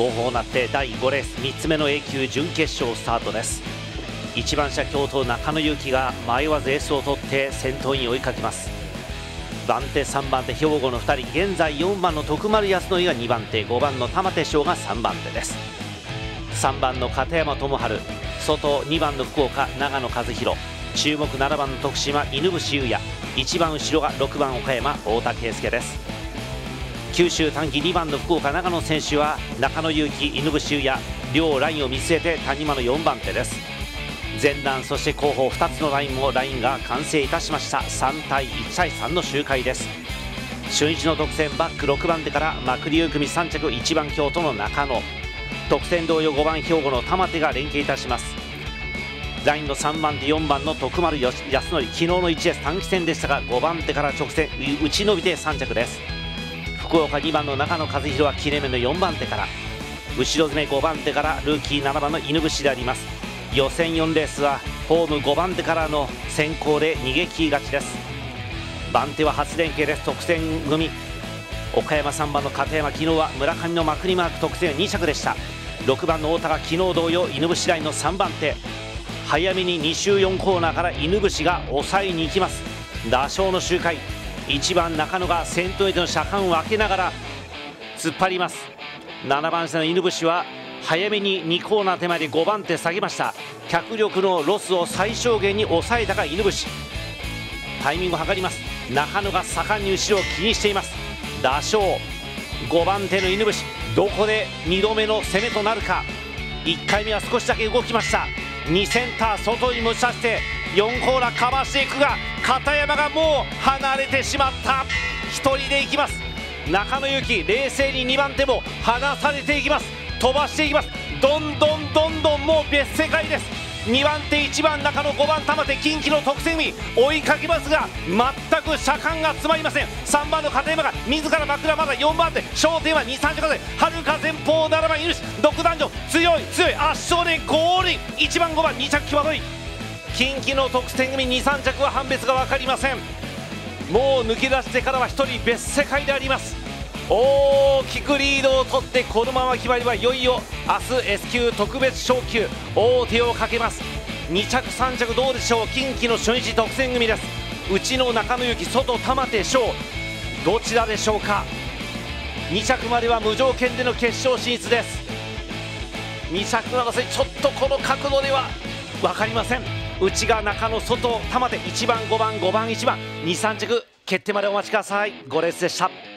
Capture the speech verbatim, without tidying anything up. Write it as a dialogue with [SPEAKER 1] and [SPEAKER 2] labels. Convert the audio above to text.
[SPEAKER 1] 号砲なってだいごレースみっつめの A 級準決勝スタートです。いちばん車京都中野祐希が迷わずエースを取って先頭に追いかけます。番手さんばん手兵庫のふたり、現在よんばんの徳丸康則がにばん手、ごばんの玉手翔がさんばん手です。さんばんの片山智春、外にばんの福岡長野和弘、注目ななばんの徳島犬伏裕也、いちばん後ろがろくばん岡山太田圭介です。九州短期にばんの福岡長野選手は中野祐希犬伏裕也両ラインを見据えて谷間のよんばん手です。前段そして後方ふたつのラインもラインが完成いたしました。さんたいいちたいさんの周回です。初日の特選バックろくばん手からまくりゆう組さん着、いちばん京都の中野、特選同様ごばん兵庫の玉手が連携いたします。ラインのさんばん手よんばんの徳丸康則、昨日のいちレース短期戦でしたがごばん手から直線打ち伸びてさん着です。福岡にばんの中野和弘は切れ目のよんばん手から、後ろ詰めごばん手からルーキーななばんの犬伏であります。予選よんレースはホームごばん手からの先行で逃げ切り勝ちです。番手は初連携です。特選組岡山さんばんの片山、昨日は村上のまくりマーク特選に着でした。ろくばんの太田が昨日同様犬伏ラインのさんばん手、早めにに周よんコーナーから犬伏が抑えに行きます。打賞の周回、いちばん中野が先頭への車間を開けながら突っ張ります。ななばん手の犬伏は早めににコーナー手前でごばん手下げました。脚力のロスを最小限に抑えたか犬伏、タイミングを測ります。中野が盛んに後ろを気にしています。打賞ごばん手の犬伏、どこでにどめの攻めとなるか。いっかいめは少しだけ動きました。にセンター外に持ち出してよんコーナーかわしていくが、片山がもう離れてしまった。ひとりで行きます。中野祐希冷静ににばん手も離されていきます。飛ばしていきます。どんどんどんどんもう別世界です。にばん手いちばん中野ごばん玉手近畿の特選組追いかけますが全く車間が詰まりません。さんばんの片山が自ら枕、まだよんばん手、焦点はにさん着ではるか前方ななばん犬伏独壇場、強い強い圧勝でゴールイン。いちばんごばんに着際どい。近畿の特選組にさん着は判別が分かりません。もう抜け出してからはひとり別世界であります。大きくリードを取ってこのまま決まりはいよいよ明日 S 級特別昇級王手をかけます。に着さん着どうでしょう。近畿の初日特選組です。内の中野祐希、外玉手翔、どちらでしょうか。に着までは無条件での決勝進出です。に着の争いちょっとこの角度では分かりません。内が中野、外玉手いちばんごばんごばんいちばんにさん着決定までお待ちください。ごレースでした。